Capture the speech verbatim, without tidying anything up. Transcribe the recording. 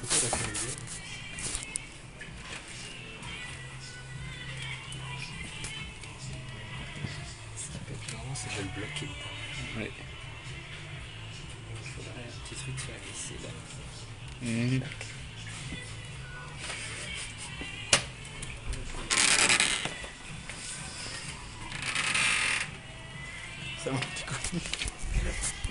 Pourquoi la faire? Ce qui peut être marrant, c'est de le bloquer. Ouais. Il faudrait un petit truc faire glisser là. Mmh. Ça monte du coup.